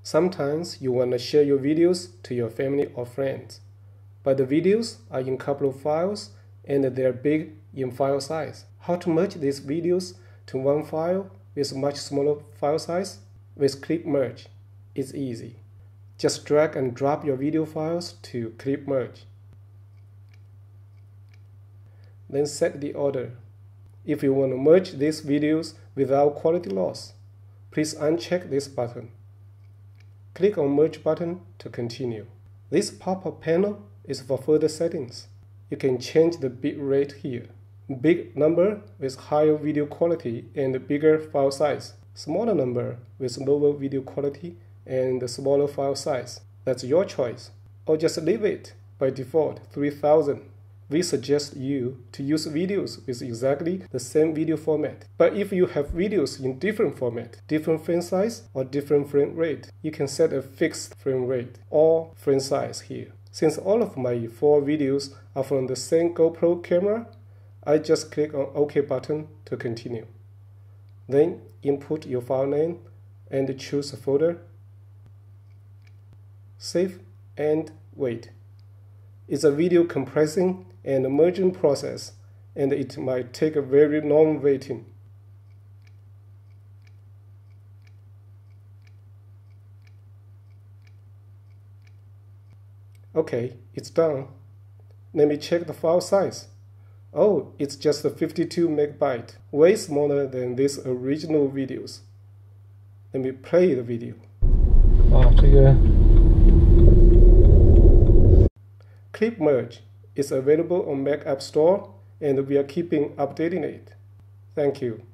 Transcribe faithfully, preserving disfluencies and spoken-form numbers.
Sometimes you want to share your videos to your family or friends, but the videos are in a couple of files and they're big in file size. How to merge these videos to one file with much smaller file size? With Clipmerge, it's easy. Just drag and drop your video files to Clipmerge. Then set the order. If you want to merge these videos without quality loss, please uncheck this button. Click on Merge button to continue. This pop-up panel is for further settings. You can change the bitrate here. Big number with higher video quality and bigger file size. Smaller number with lower video quality and smaller file size. That's your choice. Or just leave it by default three thousand. We suggest you to use videos with exactly the same video format. But if you have videos in different format, different frame size or different frame rate, you can set a fixed frame rate or frame size here. Since all of my four videos are from the same GoPro camera, I just click on OK button to continue. Then input your file name and choose a folder. Save and wait. It's a video compressing and merging process, and it might take a very long waiting. Okay, it's done. Let me check the file size. Oh, it's just a fifty-two megabyte, way smaller than these original videos. Let me play the video. 啊，这个 Clipmerge is available on Mac App Store, and we are keeping updating it. Thank you.